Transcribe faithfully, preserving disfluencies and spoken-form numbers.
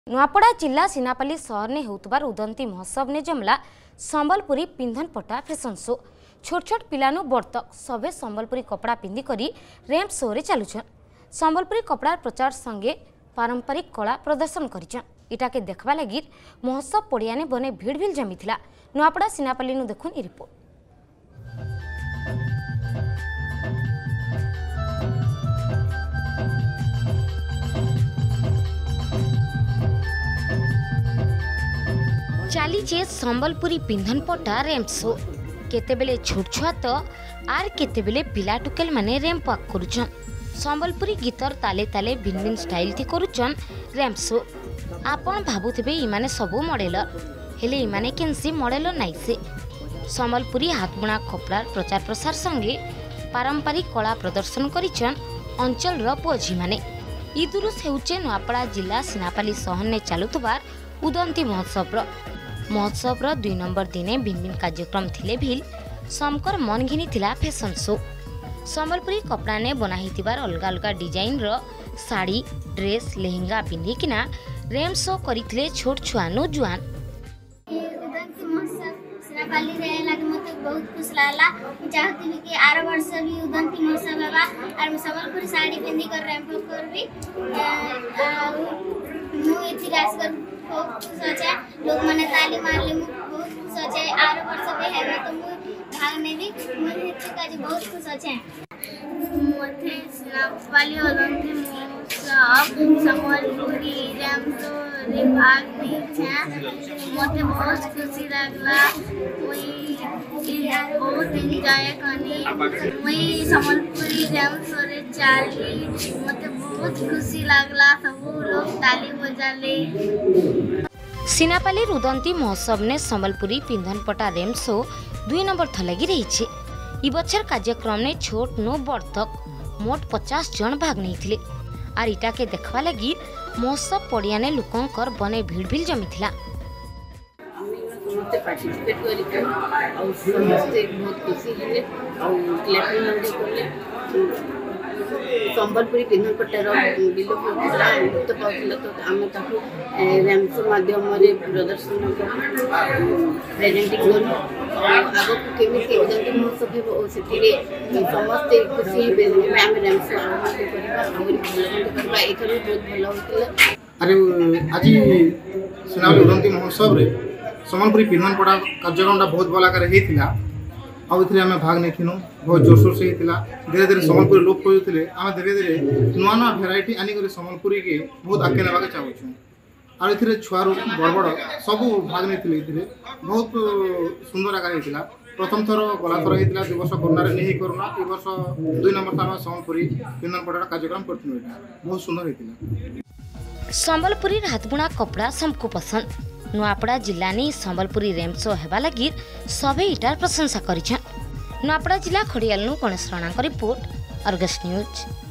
नुआपड़ा जिला सिनापाली सहर ने होतबार उदंती महोत्सव ने जमला संबलपुरी पिंधन पटा फैशन शो। छोट छोट पिलानु बड़ तक सभे संबलपुरी कपड़ा पिंधि करी रैंप शो रे चलुछन। संबलपुरी कपड़ा प्रचार संगे पारंपरिक कला प्रदर्शन करिछन। इटाके देखबा लागि महोत्सव पड़िया ने बने भीड़ भीड़ जमीथिला। नुआपड़ा सिनापाली नु देखुन ई रिपोर्ट। चलीचे संबलपुरी पिंधन पटा रैंप शो। केतेबेले छोट छुआ तो आर केतेबेले पिला टुकेल माने रैंप वॉक करुछन। संबलपुरी गीतर ताले ताले भिन्न भिन्न स्टाइल थी करुछन रैंप शो। आपण भाबुथिबे इमाने सबु मॉडलर हेले इमाने केनसी मॉडलर नाइ से। संबलपुरी हाथबुणा कपड़ा प्रचार प्रसार संगे पारंपरिक कला प्रदर्शन करिछन अंचल रो पुओझी माने। इदुरुस हेउचे नुआपड़ा जिला सिनापाली सहर ने चालुतबार उदंती महोत्सव रो। महोत्सव रो दुई नंबर दिने भिन्न भिन्न कार्यक्रम थिले भिल समकर मन घिनी थिला फैशन शो। संबलपुरी कपड़ा ने बनाहितिबार अलग अलग डिजाइन रो साड़ी ड्रेस लेहेंगा पिंधिकिना रैंप शो करिथिले छोट छुआ नो जुआन। उदंती महोत्सव सिनापाली रे लागे मते बहुत खुश लागला। चाहती कि आर वर्ष भी उदंती महोत्सव हेबा और संबलपुरी साड़ी पिंधि कर रैंप करबी। मु एथि रास कर बहुत खुश अछि। लोग माने ताली मारले मु बहुत खुश अछि। आर वर्ष भी हेबा तो मु भाग नेबी। मते एथि काज बहुत खुश अछि। मते सिनापाली उदंती महोत्सव संबलपुरी रैंप शो रे भाग ली छै। मते बहुत खुशी लागला। वही बहुत एंजॉय करनी। वही संबलपुरी रैंप शो रे चाली मते बहुत खुशी लागला। सब लोग ताली बजाले। सिनापाली उदंती महोत्सव ने संबलपुरी पिंधन पटा रैंप शो दुई नंबर थलगी रही छे। ई बछर कार्यक्रम ने छोट नो बड़ तक मोट पचास जन भाग नहीं आर इटा के देखवा लगी महोत्सव पड़िया ने लोकंकर बने भीड़ भीड़ जमीथिला। समस्त पार्टिसिपेट करिके और समस्त बहुत खुशी हेले और क्लैपिंग मंडी करले। संबलपुरी पिंधन पट्टार बिलो होता तो पाउला तो आम ताकू रैंप शो माध्यम रे प्रदर्शन प्रेजेंटिंग करू। आगो केमिति उदंती महोत्सव हेबो सेठी रे समस्त खुशी हेबे आम रैंप शो आरंभ करबा और भलो करबा। एथर बहुत भलो होतले। अरे आज सिनापाली उदंती महोत्सव रे संबलपुरी पिंधन पड़ा कार्यक्रम बहुत भल आकार होता। आउ आम भाग नहीं बहुत जोरसोर से होता। धीरे धीरे संबलपुरी लोप करते आम धीरे धीरे नुआ नुआ भेराइटी आनिक संबलपुरी के बहुत आगे ना चाहूँ। आर ए छुआ बड़ बड़ सब भाग नहीं बहुत सुंदर आकार होता। प्रथम थर गला थर होता दु वर्ष कोरोना नहीं कोरोना ए वर्ष दुई नंबर आम संबलपुरी पिंधन पड़ा कार्यक्रम कर बहुत सुंदर होता। संबलपुरी हाथबुणा कपड़ा सबको पसंद। नुआपड़ा जिला ने संबलपुरी रैंप शो हेबा लगी सभे इटार प्रशंसा करिछन। नुआपड़ा जिला खड़ियालनु Ganesh Rana report Argus news.